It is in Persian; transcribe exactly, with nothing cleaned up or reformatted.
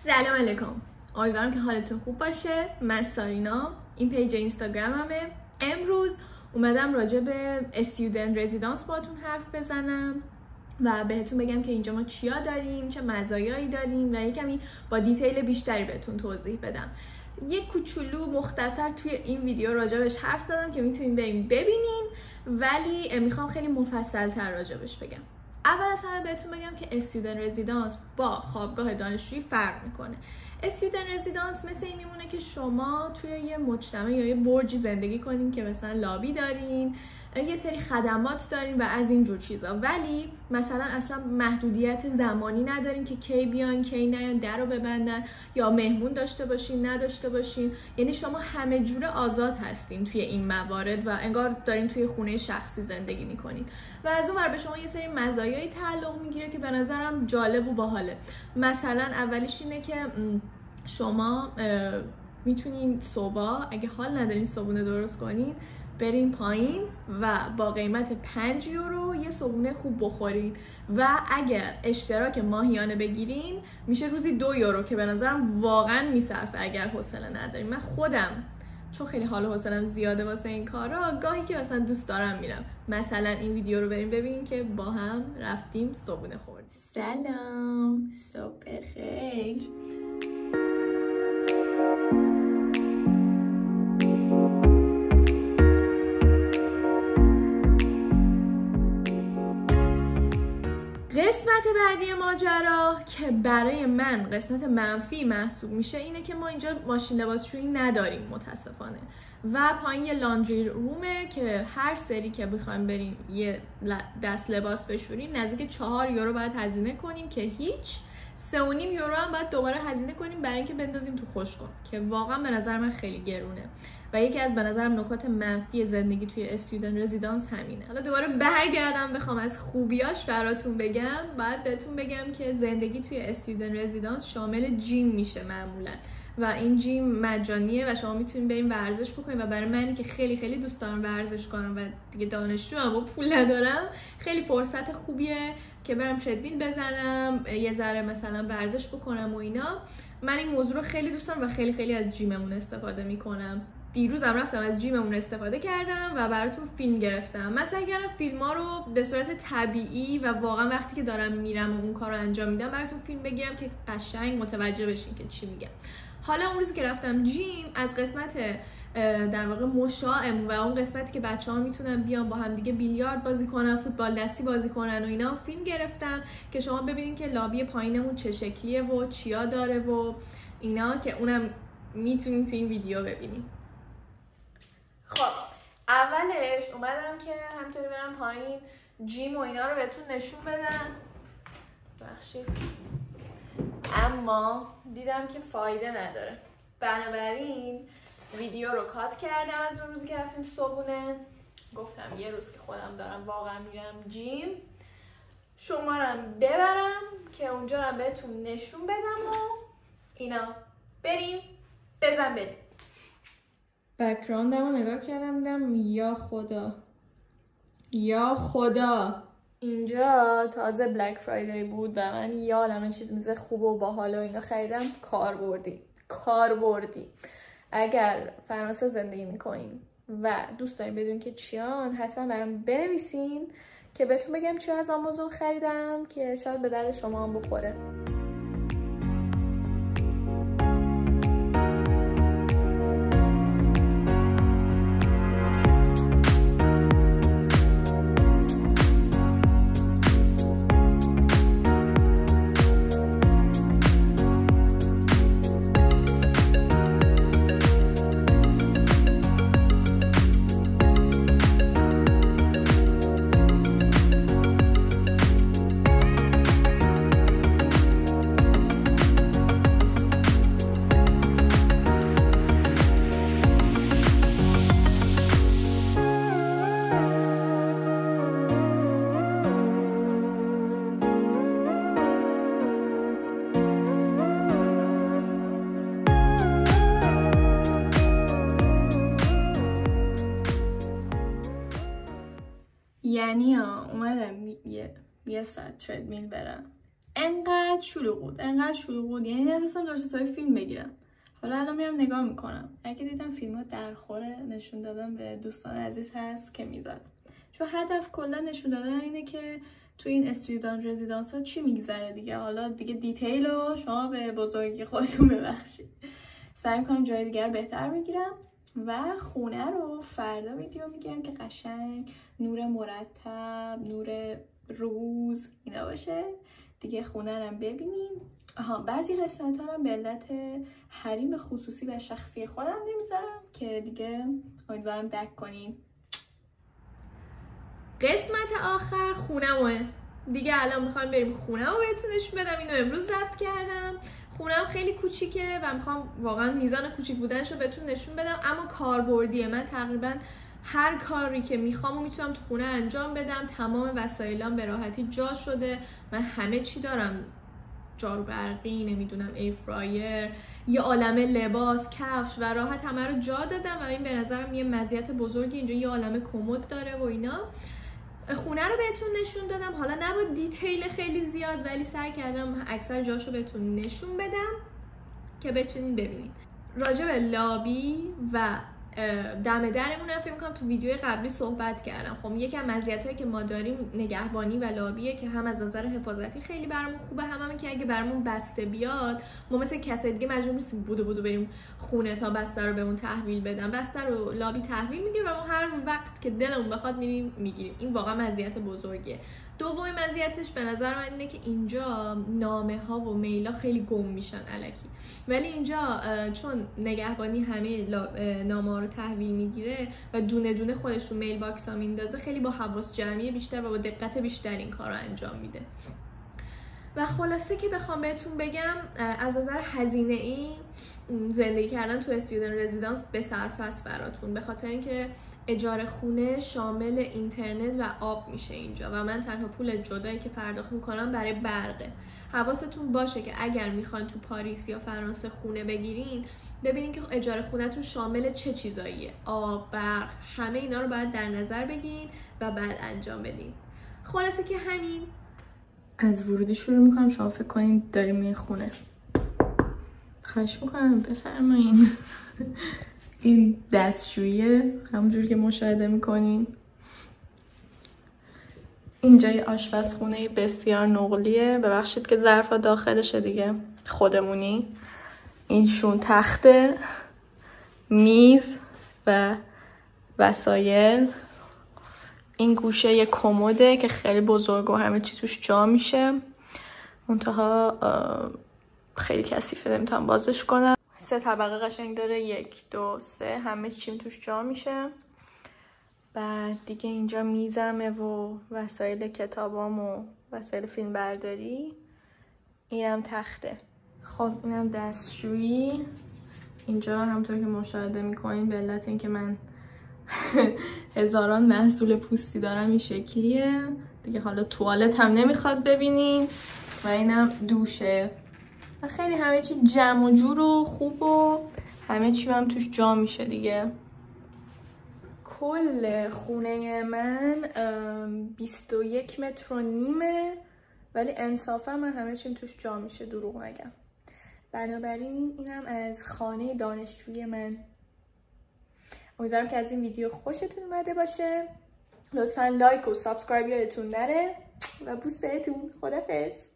سلام علیکم، امیدوارم که حالتون خوب باشه. من سارینا، این پیج اینستاگراممه. امروز اومدم راجع به استودنت رزیدانس باهاتون حرف بزنم و بهتون بگم که اینجا ما چیا داریم، چه مزایایی داریم و یه کمی با دیتیل بیشتری بهتون توضیح بدم. یک کوچولو مختصر توی این ویدیو راجبش حرف زدم که میتونین بریم ببینین، ولی میخوام خیلی مفصل تر راجبش بگم. اول از همه بهتون بگم که استودنت رزیدانس با خوابگاه دانشجویی فرق میکنه. استودنت رزیدانس مثل این میمونه که شما توی یه مجتمع یا یه برجی زندگی کنین که مثلا لابی دارین، یه سری خدمات دارین و از این جور چیزا، ولی مثلا اصلا محدودیت زمانی ندارین که کی بیان کی نیان، در رو ببندن یا مهمون داشته باشین نداشته باشین. یعنی شما همه جوره آزاد هستین توی این موارد و انگار دارین توی خونه شخصی زندگی میکنین. و از اون ور به شما یه سری مزایایی تعلق میگیره که به نظرم جالب و باحاله. مثلا اولیش اینه که شما میتونین صبح اگه حال ندارین صبحونه درست کنین برین پایین و با قیمت پنج یورو یه صبحونه خوب بخورین و اگر اشتراک ماهیانه بگیرین میشه روزی دو یورو که به نظرم واقعا میصرفه اگر حوصله ندارین. من خودم چون خیلی حال و حوصله‌ام زیاده واسه این کارا، گاهی که مثلا دوست دارم میرم. مثلا این ویدیو رو بریم ببینیم که با هم رفتیم صبحونه خوردیم. سلام، صبح خیر. قسمت بعدی ماجرا که برای من قسمت منفی محسوب میشه اینه که ما اینجا ماشین لباسشویی نداریم متاسفانه و پایین یه لاندری رومه که هر سری که بخوایم بریم یه دست لباس بشوریم نزدیک چهار یورو باید هزینه کنیم که هیچ، سه و نیم یورو هم باید دوباره هزینه کنیم برای اینکه بندازیم تو خشک‌کن که واقعا به نظر من خیلی گرونه و یکی از به نظرم نکات منفی زندگی توی استودنت رزیدانس همینه. حالا دوباره برگردم بخوام از خوبیاش براتون بگم، بعد بهتون بگم که زندگی توی استودنت رزیدانس شامل جیم میشه معمولا و این جیم مجانیه و شما میتونید بریم ورزش بکنید و برای منی که خیلی خیلی دوست دارم ورزش کنم و دیگه دانشجوام و پول ندارم، خیلی فرصت خوبیه که برم تردمیل بزنم، یه ذره مثلا ورزش بکنم و اینا. من این موضوع رو خیلی دوست دارم و خیلی خیلی از جیممون استفاده میکنم. دیروزم رفتم از جیممون استفاده کردم و براتون فیلم گرفتم. مثلا کردم فیلم‌ها رو به صورت طبیعی و واقعا وقتی که دارم میرم و اون کار رو انجام میدم براتون فیلم بگیرم که قشنگ متوجه بشین که چی میگم. حالا اون روزی که رفتم جیم از قسمت در واقع مشاعمون و اون قسمتی که بچه‌ها میتونن بیان با هم دیگه بیلیارد بازی کنن، فوتبال دستی بازی کنن و اینا، فیلم گرفتم که شما ببینین که لابی پایینمون چه شکلیه و چیا داره و اینا، که اونم میتونین تو این ویدیو ببینین. خب اولش اومدم که همینطوری برم پایین جیم و اینا رو بهتون نشون بدم، بخشید، اما دیدم که فایده نداره، بنابراین ویدیو رو کات کردم. از اون روزی که رفتیم صبحونه گفتم یه روز که خودم دارم واقعا میرم جیم شمارم ببرم که اونجا رو بهتون نشون بدم و اینا. بریم بزن بریم. بک‌گراندم رو نگاه کردم دیدم یا خدا یا خدا اینجا تازه بلک فرایدی بود و من یادم چیز میزه خوب و باحال و اینا خریدم. کاربردی کاربردی اگر فرانسه زندگی میکنین و دوست دارین بدونین که چیان، حتما برام بنویسین که بهتون بگم چی از آمازون خریدم که شاید به درد شما هم بخوره. یعنی ها اومدم یه, یه ساعت تردمیل برم انقدر شلوغ بود انقدر شلوغ بود یعنی نتونستم درست حسابی فیلم بگیرم. حالا الان میرم نگاه میکنم، اگه دیدم فیلم ها درخوره نشون دادن به دوستان عزیز هست که میذارم، چون هدف کلا نشون دادن اینه که تو این استودیو رزیدانس ها چی میگذره دیگه. حالا دیگه دیتیل رو شما به بزرگی خودتون ببخشید. سعی میکنم جای دیگر بهتر بگیرم و خونه رو فردا ویدیو میگیرم که قشنگ نور مرتب، نور روز اینا باشه دیگه. خونه رو ببینین. آها بعضی قسمت ها رو به علت حریم خصوصی و شخصی خودم نمیذارم که دیگه امیدوارم درک کنین. قسمت آخر خونمه دیگه. الان میخوام بریم خونه رو بهتون نشون بدم. اینو امروز ضبط کردم. خونم خیلی کوچیکه و میخوام واقعا میزان کوچیک بودنش رو بهتون نشون بدم، اما کاربردیه. من تقریبا هر کاری که میخوام و میتونم تو خونه انجام بدم. تمام وسایلام به راحتی جا شده. من همه چی دارم، جارو برقی، نمیدونم ای فرایر، یه عالمه لباس، کفش و راحت همه رو جا دادم و این به نظرم یه مزیت بزرگی. اینجا یه عالمه کمد داره و اینا. خونه رو بهتون نشون دادم. حالا نبود دیتیل خیلی زیاد، ولی سعی کردم اکثر جاشو بهتون نشون بدم که بتونین ببینید. راجع به لابی و دم درمون فکر می‌کنم تو ویدیو قبلی صحبت کردم. خب یکی از مزیتایی که ما داریم نگهبانی و لابیه که هم از نظر حفاظتی خیلی برامون خوبه، هم هم که اگه برامون بسته بیاد ما مثل کسای دیگه مجبور نیستیم بودو بودو بریم خونه تا بسته رو بهمون تحویل بدن. بسته رو لابی تحویل میگیره و ما هر وقت که دلمون بخواد میریم میگیریم. این واقعا مزیت بزرگیه. دومین مزیتش به نظر من اینه که اینجا نامه ها و میلا خیلی گم میشن الکی، ولی اینجا چون نگهبانی همه نامه ها رو تحویل میگیره و دونه دونه خودش تو میل باکس ها میندازه، خیلی با حواس جمعی بیشتر و با دقت بیشتر این کار رو انجام میده. و خلاصه که بخوام بهتون بگم از نظر هزینه ای زندگی کردن تو استودنت رزیدنس به صرفه است براتون، به خاطر اینکه اجاره خونه شامل اینترنت و آب میشه اینجا و من تنها پول جدایی که پرداخت میکنم برای برقه. حواستون باشه که اگر میخواین تو پاریس یا فرانسه خونه بگیرین ببینین که اجاره خونه‌تون شامل چه چیزاییه. آب، برق، همه اینا رو باید در نظر بگیرین و بعد انجام بدین. خلاصه که همین. از ورودی شروع میکنم. شما فکر کنین داریم این خونه. خواهش میکنم بفرمایین. این دستشوییه همونجور که مشاهده میکنین. اینجا یه آشپزخونه بسیار نقلیه. ببخشید که ظرفا داخلشه دیگه، خودمونی. این شون تخته، میز و وسایل. این گوشه یه کموده که خیلی بزرگ و همه چی توش جا میشه، منتها خیلی کثیفه نمیتونم بازش کنم. سه طبقه قشنگ داره، یک دو سه، همه چیم توش جا میشه. بعد دیگه اینجا میزمه و وسایل کتابام و وسایل فیلم برداری. اینم تخته. خب اینم دستشویی. اینجا همونطور که مشاهده میکنین به علت اینکه من هزاران محصول پوستی دارم این شکلیه دیگه. حالا توالت هم نمیخواد ببینین. و اینم دوشه و خیلی همه چی جمع و جور و خوب و همه چی هم توش جا میشه دیگه. کل خونه من بیست و یک متر و نیمه، ولی انصافا من همه چیم توش جا میشه، دروغ نگم. بنابراین اینم از خانه دانشجوی من. امیدوارم که از این ویدیو خوشتون اومده باشه. لطفا لایک و سابسکرایب یادتون نره و بوس بهتون. خدافظ.